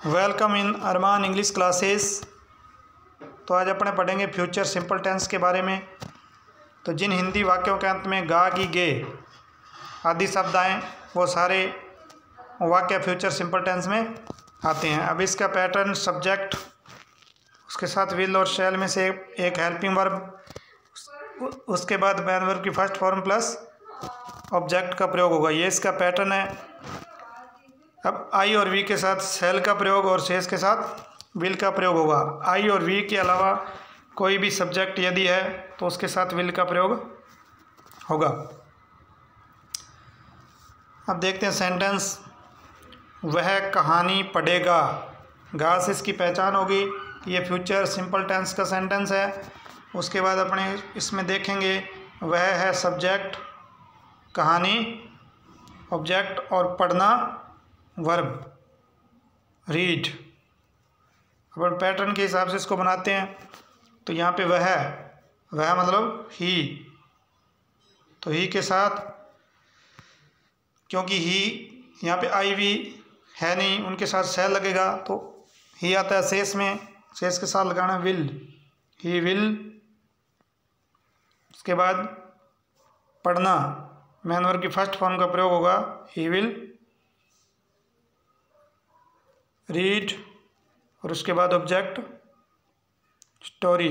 Welcome in Arman English classes. तो आज अपने पढ़ेंगे फ्यूचर सिंपल टेंस के बारे में। तो जिन हिंदी वाक्यों के अंत में गा की गे आदि शब्द आएँ वो सारे वाक्य फ्यूचर सिंपल टेंस में आते हैं। अब इसका पैटर्न सब्जेक्ट, उसके साथ विल और शैल में से एक हेल्पिंग वर्ब, उसके बाद मैन वर्ब की फर्स्ट फॉर्म प्लस ऑब्जेक्ट का प्रयोग होगा। ये इसका पैटर्न है। अब आई और वी के साथ शैल का प्रयोग और शेष के साथ विल का प्रयोग होगा। आई और वी के अलावा कोई भी सब्जेक्ट यदि है तो उसके साथ विल का प्रयोग होगा। अब देखते हैं सेंटेंस। वह कहानी पढ़ेगा। गा से इसकी पहचान होगी कि ये फ्यूचर सिंपल टेंस का सेंटेंस है। उसके बाद अपने इसमें देखेंगे वह है सब्जेक्ट, कहानी ऑब्जेक्ट और पढ़ना वर्ब रीड। अपन पैटर्न के हिसाब से इसको बनाते हैं। तो यहाँ पे वह मतलब ही, तो ही के साथ, क्योंकि ही यहाँ पे आई वी है नहीं, उनके साथ शैल लगेगा तो ही आता है शेष में, शेष के साथ लगाना विल, ही विल। उसके बाद पढ़ना मैन वर्ब की फर्स्ट फॉर्म का प्रयोग होगा, ही विल रीड। और उसके बाद ऑब्जेक्ट स्टोरी।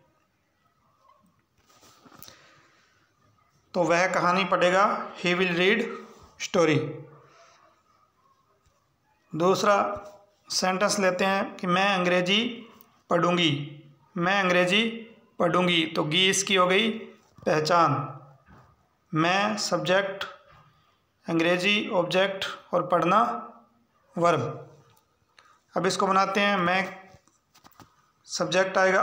तो वह कहानी पढ़ेगा, ही विल रीड स्टोरी। दूसरा सेंटेंस लेते हैं कि मैं अंग्रेजी पढ़ूंगी। मैं अंग्रेजी पढ़ूंगी, तो गी इसकी हो गई पहचान। मैं सब्जेक्ट, अंग्रेजी ऑब्जेक्ट और पढ़ना वर्ब। अब इसको बनाते हैं। मैं सब्जेक्ट आएगा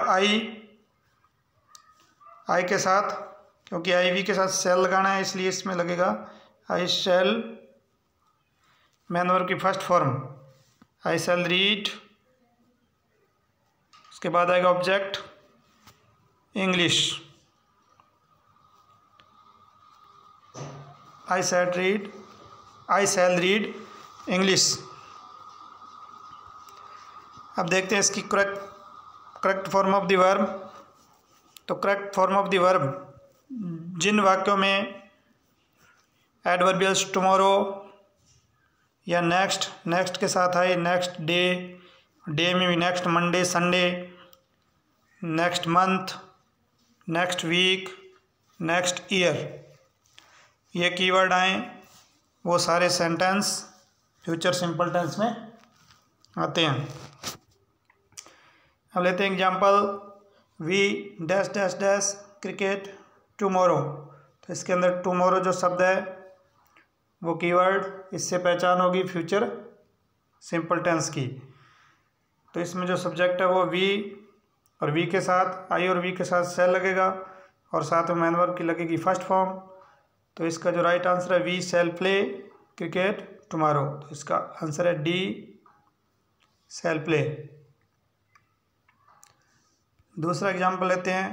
आई के साथ, क्योंकि आई वी के साथ शैल लगाना है इसलिए इसमें लगेगा आई शैल। मैन वर्ब की first form I shall read. उसके बाद आएगा object English, I shall read English. अब देखते हैं इसकी correct form of the verb. तो correct form of the verb जिन वाक्यों में एडवर्बियल्स टुमारो या नेक्स्ट के साथ आए, नेक्स्ट डे में भी next Monday Sunday, next month, next week, next year, ये कीवर्ड आए वो सारे सेंटेंस फ्यूचर सिंपल टेंस में आते हैं। अब लेते हैं example. We dash dash dash cricket tomorrow. तो इसके अंदर टुमारो जो शब्द है वो कीवर्ड, इससे पहचान होगी फ्यूचर सिंपल टेंस की। तो इसमें जो सब्जेक्ट है वो वी, और वी के साथ आई और वी के साथ शैल लगेगा और साथ में मैन वर्ब की लगेगी फर्स्ट फॉर्म। तो इसका जो राइट आंसर है we shall play cricket tomorrow. तो इसका आंसर है डी शैल प्ले। दूसरा एग्जाम्पल लेते हैं।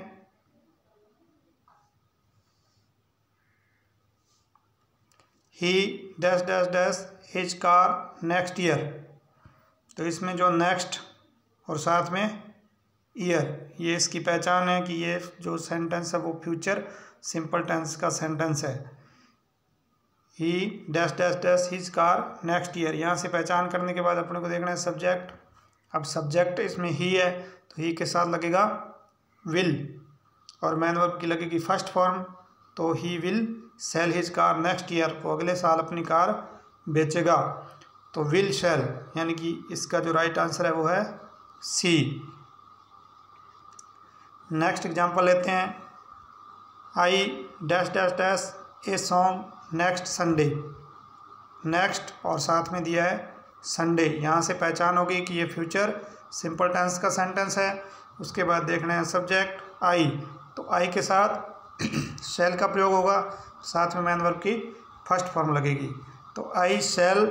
He dash dash dash his car next year. तो इसमें जो नेक्स्ट और साथ में ईयर, ये इसकी पहचान है कि ये जो सेंटेंस है वो फ्यूचर सिंपल टेंस का सेंटेंस है। He dash dash dash his car next year. यहाँ से पहचान करने के बाद अपने को देखना है सब्जेक्ट। अब सब्जेक्ट इसमें ही है तो ही के साथ लगेगा विल और मैन वर्ब की लगेगी फर्स्ट फॉर्म। तो he will sell his car next year, वो अगले साल अपनी कार बेचेगा। तो विल सेल, यानी कि इसका जो राइट आंसर है वो है सी। नेक्स्ट एग्जांपल लेते हैं। I dash dash dash a song next Sunday. Next और साथ में दिया है संडे। यहाँ से पहचान होगी कि ये फ्यूचर सिंपल टेंस का सेंटेंस है। उसके बाद देखना है सब्जेक्ट आई, तो आई के साथ शैल का प्रयोग होगा, साथ में मैन वर्ब की फर्स्ट फॉर्म लगेगी। तो I shall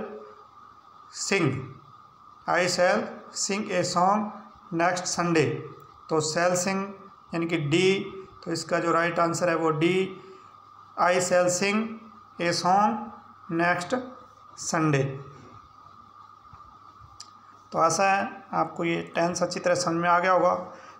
sing a song next Sunday. तो शैल सिंग यानी कि डी, तो इसका जो राइट आंसर है वो D, I shall sing a song next Sunday. तो आशा है आपको ये टेंस अच्छी तरह समझ में आ गया होगा।